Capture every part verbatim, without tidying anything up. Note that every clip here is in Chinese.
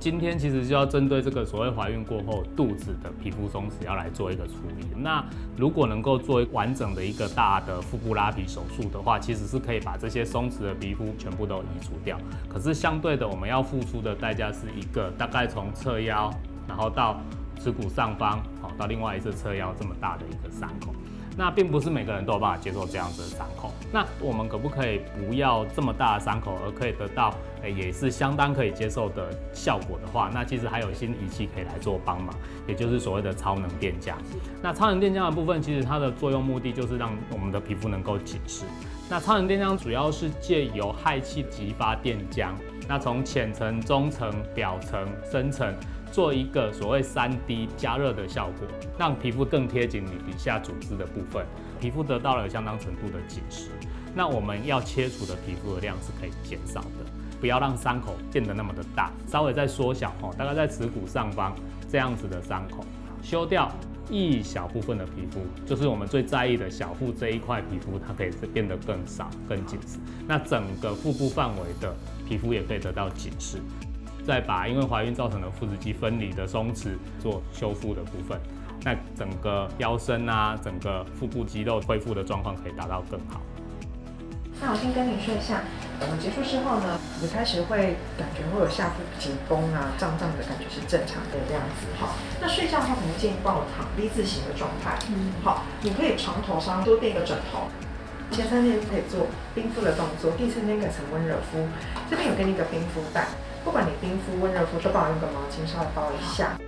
今天其实就要针对这个所谓怀孕过后肚子的皮肤松弛要来做一个处理。那如果能够做完整的一个大的腹部拉皮手术的话，其实是可以把这些松弛的皮肤全部都移除掉。可是相对的，我们要付出的代价是一个大概从侧腰，然后到耻骨上方，好到另外一侧侧腰这么大的一个伤口。那并不是每个人都有办法接受这样子的伤口。那我们可不可以不要这么大的伤口，而可以得到诶也是相当可以接受的效果的话，那其实还有新仪器可以来做帮忙，也就是所谓的超能电浆。那超能电浆的部分，其实它的作用目的就是让我们的皮肤能够紧实。那超能电浆主要是借由氦气激发电浆，那从浅层、中层、表层、深层，做一个所谓 三 D 加热的效果，让皮肤更贴紧你底下组织的部分，皮肤得到了相当程度的紧实。那我们要切除的皮肤的量是可以减少的，不要让伤口变得那么的大，稍微再缩小哦，大概在耻骨上方这样子的伤口，修掉一小部分的皮肤，就是我们最在意的小腹这一块皮肤，它可以变得更少、更紧实。那整个腹部范围的皮肤也可以得到紧实。再把因为怀孕造成的腹直肌分离的松弛做修复的部分，那整个腰身啊，整个腹部肌肉恢复的状况可以达到更好。 那我先跟你说一下，我们结束之后呢，你开始会感觉会有下腹紧绷啊、胀胀的感觉是正常的这样子。好，那睡觉的话，我们建议帮我躺 V 字形的状态。嗯，好，你可以床头上多垫一个枕头。前三天可以做冰敷的动作，第四天改成温热敷。这边有给你一个冰敷袋。不管你冰敷、温热敷，就帮我用个毛巾稍微包一下。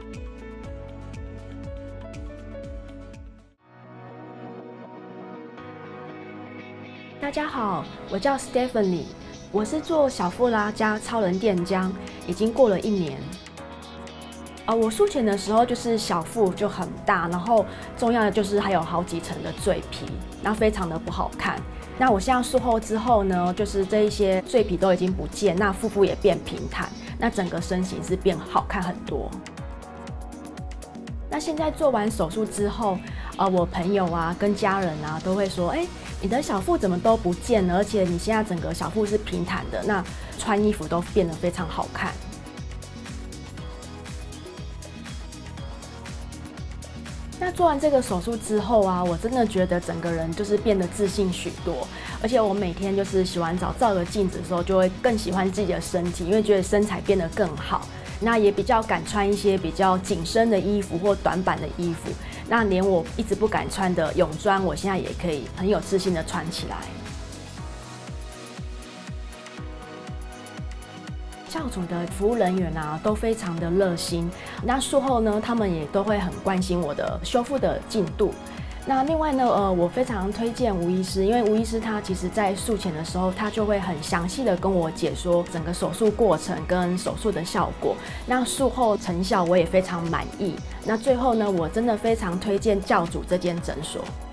大家好，我叫 Stephanie， 我是做小腹拉加超能电浆，已经过了一年。呃，我术前的时候就是小腹就很大，然后重要的就是还有好几层的赘皮，那非常的不好看。那我现在术后之后呢，就是这一些赘皮都已经不见，那腹部也变平坦，那整个身形是变好看很多。那现在做完手术之后，呃，我朋友啊跟家人啊都会说，哎、欸，你的小腹怎么都不见了？而且你现在整个小腹是平坦的，那穿衣服都变得非常好看。那做完这个手术之后啊，我真的觉得整个人就是变得自信许多，而且我每天就是洗完澡照个镜子的时候，就会更喜欢自己的身体，因为觉得身材变得更好。那也比较敢穿一些比较紧身的衣服或短版的衣服，那连我一直不敢穿的泳装，我现在也可以很有自信的穿起来。教主的服务人员啊，都非常的热心。那术后呢，他们也都会很关心我的修复的进度。那另外呢，呃，我非常推荐吴医师，因为吴医师他其实在术前的时候，他就会很详细的跟我解说整个手术过程跟手术的效果。那术后成效我也非常满意。那最后呢，我真的非常推荐教主这间诊所。